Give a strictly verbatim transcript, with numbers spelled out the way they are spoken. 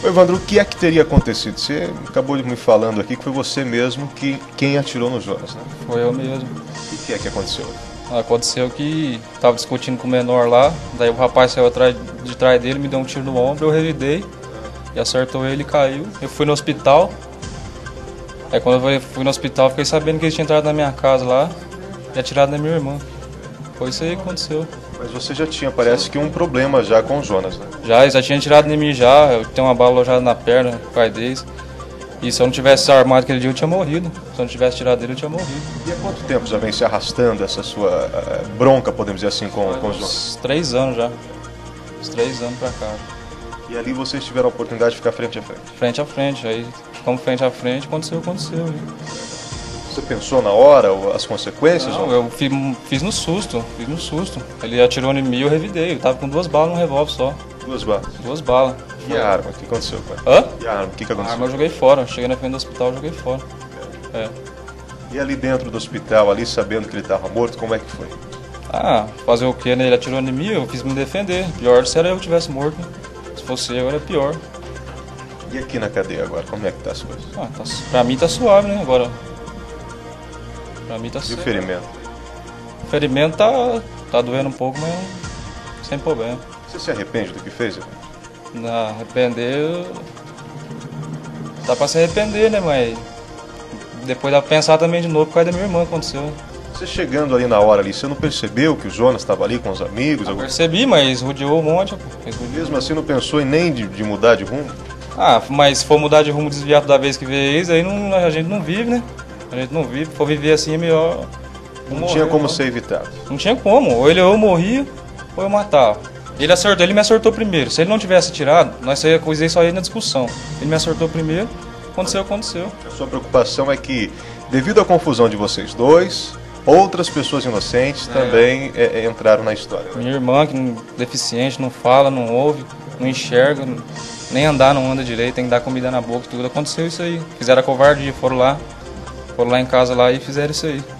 Ô, Evandro, o que é que teria acontecido? Você acabou de me falando aqui que foi você mesmo que quem atirou no Jonas, né? Foi eu mesmo. O que é que aconteceu? Aconteceu que tava discutindo com o menor lá, daí o rapaz saiu atrás, de trás dele, me deu um tiro no ombro, eu revidei e acertou ele e caiu. Eu fui no hospital, aí quando eu fui no hospital fiquei sabendo que ele tinha entrado na minha casa lá e atirado na minha irmã. Foi isso aí que aconteceu. Mas você já tinha, parece que um problema já com o Jonas, né? Já, eles já tinham atirado em mim já, eu tenho uma bala alojada na perna por causa deles. E se eu não tivesse armado aquele dia eu tinha morrido. Se eu não tivesse tirado dele eu tinha morrido. E há quanto tempo já vem se arrastando essa sua uh, bronca, podemos dizer assim, com, com o Jonas? Uns três anos já. Uns três anos pra cá. E ali vocês tiveram a oportunidade de ficar frente a frente? Frente a frente, aí ficamos frente a frente, aconteceu, aconteceu. Aí. Você pensou na hora as consequências? Não, eu fiz, fiz no susto, fiz no susto. Ele atirou em mim e eu revidei. Eu tava com duas balas num revólver só. Duas balas? Duas balas. E a arma? O que aconteceu com ela? Hã? E a arma? O que, que aconteceu? A arma eu joguei fora. Cheguei na frente do hospital e joguei fora. É. E ali dentro do hospital, ali sabendo que ele estava morto, como é que foi? Ah, fazer o quê, né? Ele atirou em mim, eu quis me defender. Pior se era eu que tivesse morto. Se fosse eu, era pior. E aqui na cadeia agora, como é que tá as coisas? Ah, tá, pra mim tá suave, né? Agora. Pra mim tá E suave. o ferimento? O ferimento tá, tá doendo um pouco, mas sem problema. Você se arrepende do que fez? Não, arrepender. Dá pra se arrepender, né? Mas depois dá pra pensar também de novo por causa da minha irmã que aconteceu. Você chegando ali na hora ali, você não percebeu que o Jonas estava ali com os amigos? Eu algum... percebi, mas rodeou um monte. Rodeou. Mesmo assim não pensou em nem de, de mudar de rumo? Ah, mas se for mudar de rumo, desviar toda vez que vê eles, aí não, a gente não vive, né? A gente não vive. Se for viver assim é melhor. Não morrer, tinha como não. ser evitado? Não tinha como. Ou ele ou eu morria, ou eu matava. Ele acertou, ele me acertou primeiro. Se ele não tivesse tirado, nós ia coisar só aí na discussão. Ele me acertou primeiro, aconteceu, aconteceu. A sua preocupação é que, devido à confusão de vocês dois, outras pessoas inocentes é. também é, é, entraram na história. Minha irmã, que é deficiente, não fala, não ouve, não enxerga, nem andar não anda direito, tem que dar comida na boca e tudo. Aconteceu isso aí. Fizeram a covardia, foram lá, foram lá em casa lá e fizeram isso aí.